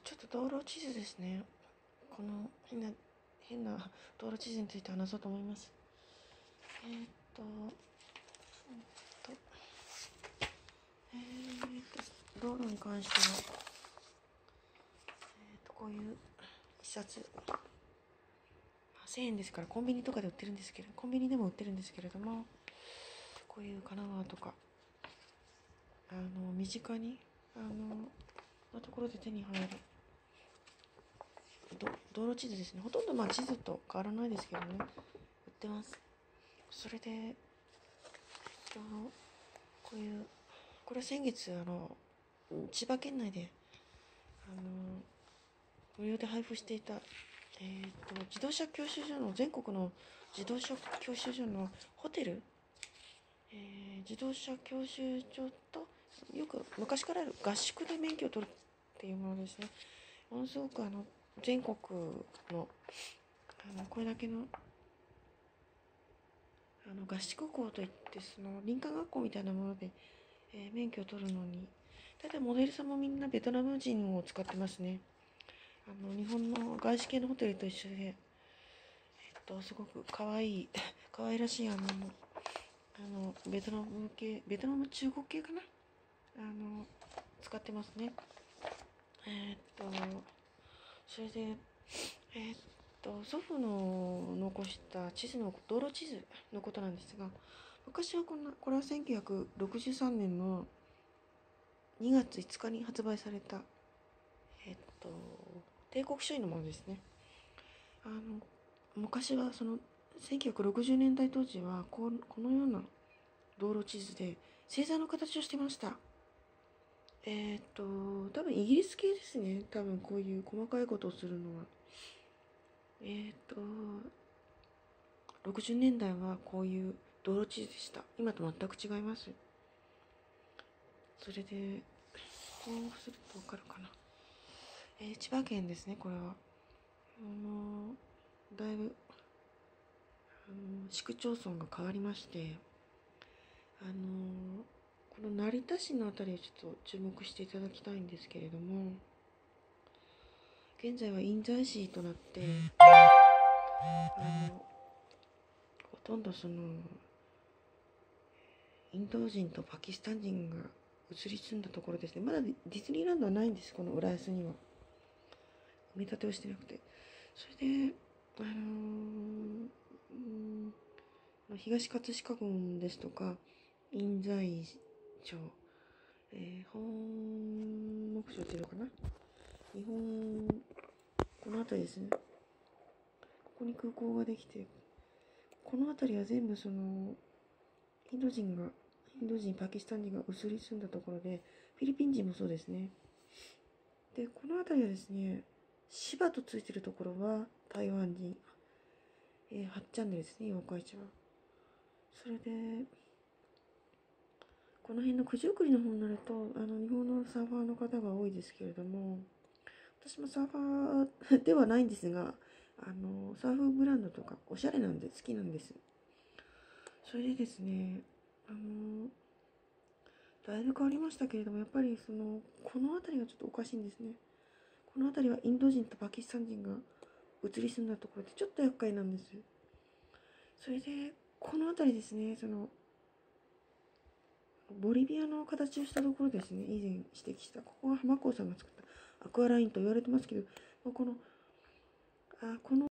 ちょっと道路地図ですね。この変な道路地図について話そうと思います。えーっと、と道路に関しては、こういう一冊、1000円ですからコンビニとかで売ってるんですけど、コンビニでも売ってるんですけれども、こういう神奈川とか、身近に、のところで手に入る道路地図ですね。ほとんど地図と変わらないですけどね、売ってます。それで、こういう、これは先月、千葉県内で、無料で配布していた、自動車教習所の、全国の自動車教習所のホテル、自動車教習所と、よく昔からある合宿で免許を取るっていうものですね。ものすごく全国の、これだけの、合宿校といって、その林間学校みたいなもので、免許を取るのに、ただモデルさんもみんなベトナム人を使ってますね。日本の外資系のホテルと一緒で、すごく可愛い可愛らしいベトナム中国系かな、使ってますね。それで、祖父の残した道路地図のことなんですが、昔はこれは1963年の2月5日に発売された、帝国書院のものですね。昔はその1960年代当時はこのような道路地図で星座の形をしてました。多分イギリス系ですね。多分こういう細かいことをするのは。60年代はこういう道路地図でした。今と全く違います。それで、こうするとわかるかな。千葉県ですね、これは。だいぶ、市区町村が変わりまして、この成田市のあたりをちょっと注目していただきたいんですけれども、現在は印西市となって、ほとんどそのインド人とパキスタン人が移り住んだところですね。まだディズニーランドはないんです、この浦安には。埋め立てをしてなくて。それで、東葛飾郡ですとか、印西町、本木町っていうのかな、日本、この辺りですね。ここに空港ができて、この辺りは全部そのインド人、パキスタン人が移り住んだところで、フィリピン人もそうですね。で、この辺りはですね、芝とついてるところは台湾人、8チャンネルですね、妖怪市は。それで、この辺の九十九里の方になると、日本のサーファーの方が多いですけれども、私もサーファーではないんですが、サーフブランドとかおしゃれなんで好きなんです。それでですね、だいぶ変わりましたけれども、やっぱりこの辺りがちょっとおかしいんですね。この辺りはインド人とパキスタン人が移り住んだところでちょっと厄介なんです。それで、この辺りですね、ボリビアの形をしたところですね、以前指摘した。ここが浜子さんが作ったアクアラインと言われてますけど、この